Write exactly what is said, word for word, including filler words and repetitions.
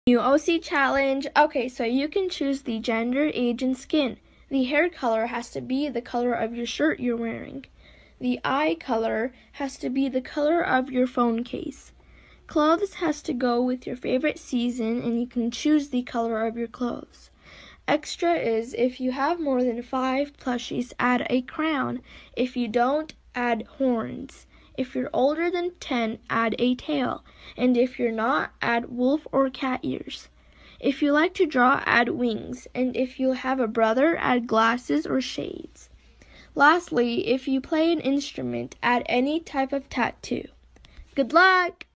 New O C challenge. Okay, so you can choose the gender, age, and skin. The hair color has to be the color of your shirt you're wearing. The eye color has to be the color of your phone case. Clothes has to go with your favorite season, and you can choose the color of your clothes. Extra is if you have more than five plushies, add a crown. If you don't, add horns. If you're older than ten, add a tail. And if you're not, add wolf or cat ears. If you like to draw, add wings. And if you have a brother, add glasses or shades. Lastly, if you play an instrument, add any type of tattoo. Good luck!